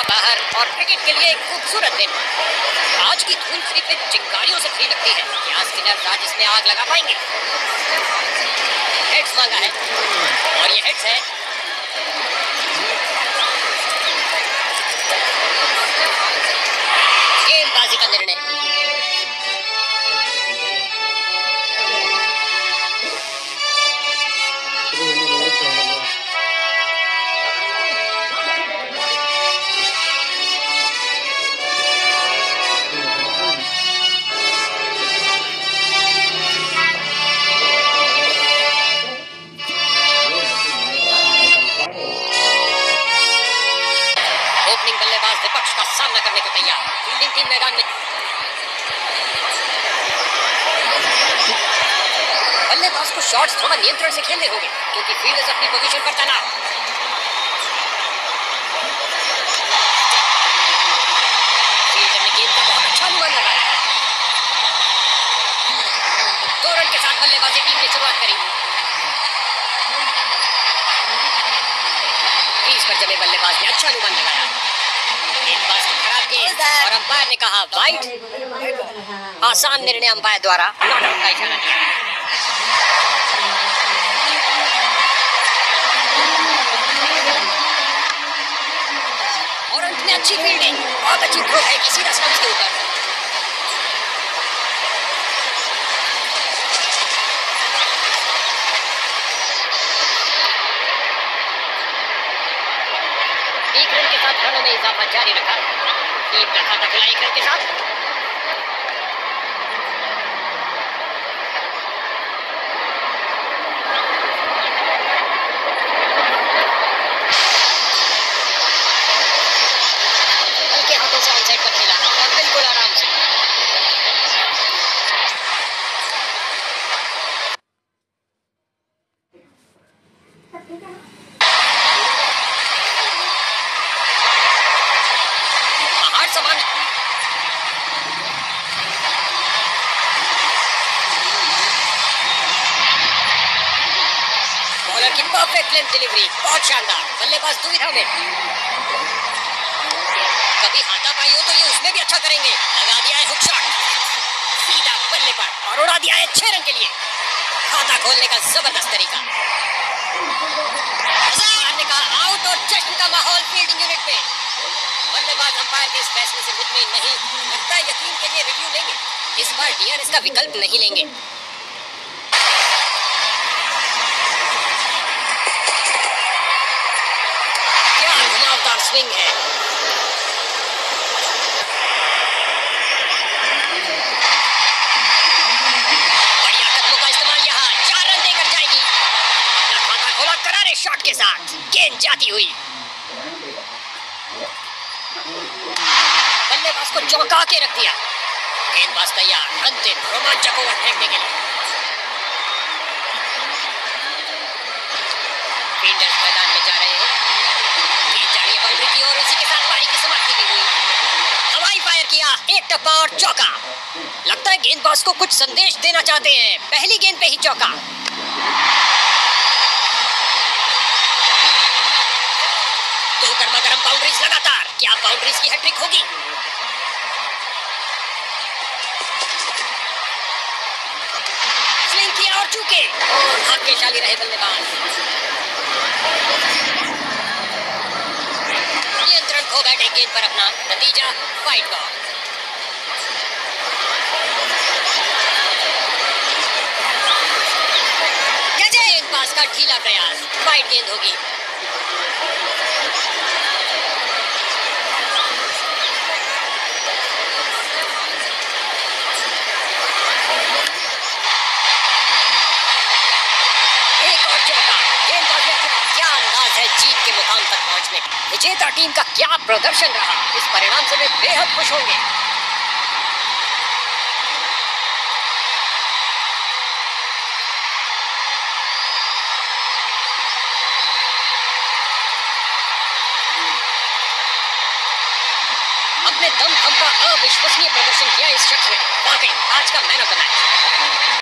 बाहर और क्रिकेट के लिए एक खूबसूरत दिन। आज की धूल सिर्फ चिंगारियों से खरी लगती है। क्या स्पिनर आज इसमें आग लगा पाएंगे? हेड्स मांगा है और ये हेड्स है। गेंदबाजी का निर्णय। ओपनिंग बल्लेबाज विपक्ष का सामना करने को तैयार। फील्डिंग टीम मैदान में। बल्लेबाज को शॉट्स थोड़ा नियंत्रण से खेलने होंगे क्योंकि फील्डर्स अपनी पोजीशन पर तैनात। फील्डर ने गेंद का बहुत अच्छा अनुमान लगाया। 2 रन के साथ बल्लेबाजी टीम ने शुरुआत करी। क्रीज पर जमे बल्लेबाज ने अच्छा अनुमान लगाया। गेंदबाज की खराब गेंद और अंपायर ने कहा वाइड। आसान निर्णय अंपायर द्वारा नॉट आउट का इशारा दिया। और अंत में अच्छी फील्डिंग, बहुत अच्छी थ्रो है कि सीधा स्टंप्स के ऊपर। एक रन के साथ रनों में इजाफा जारी रखा। टीम का खाता खुला 1 रन के साथ। हल्के हाथों से ऑनसाइड पर खेला और बिल्कुल आराम से। बॉलर की परफेक्ट लेंथ डिलीवरी, बहुत शानदार। बल्लेबाज दुविधा में। कभी हाथापाई हो तो ये उसमें भी अच्छा करेंगे। लगा दिया है हुक शॉट सीधा बल्ले पर और उड़ा दिया है 6 रन के लिए। खाता खोलने का जबरदस्त तरीका। ने कहा आउट और जश्न का माहौल फील्डिंग यूनिट में। बल्लेबाज अंपायर के इस फैसले से मुतमईन नहीं। लगता है यकीन के लिए रिव्यू लेंगे। इस बार डीआरएस का विकल्प नहीं लेंगे। क्या घुमावदार स्विंग है। बढ़िया कदमों का इस्तेमाल यहाँ। 4 रन देकर जाएगी। अपना खाता खोला करारे शॉट के साथ। गेंद जाती हुई। बल्लेबाज को चौंका के रख दिया। गेंदबाज तैयार अंतिम रोमांचक ओवर फेंकने के लिए। फील्डर्स मैदान में जा रहे हैं। गेंद जा रही है बाउंड्री की और इसी के साथ पारी की समाप्ति भी हुई। हवाई फायर किया, एक टप्पा और चौका। लगता है गेंदबाज को कुछ संदेश देना चाहते हैं। पहली गेंद पे ही चौका। दो गर्मा-गर्म बाउंड्रीज लगातार। क्या बाउंड्रीज की हैट्रिक होगी? स्विंग किया और चूके और भाग्यशाली रहे बल्लेबाज। नियंत्रण खो बैठे गेंद पर अपना। नतीजा वाइड बॉल। गेंदबाज का ढीला प्रयास। वाइड गेंद होगी। जीत के मुकाम तक पहुंचने। विजेता टीम का क्या प्रदर्शन रहा। इस परिणाम से वे बेहद खुश होंगे। अपने दम का अविश्वसनीय प्रदर्शन किया इस शख्स ने। वाकई आज का मैन ऑफ द मैच।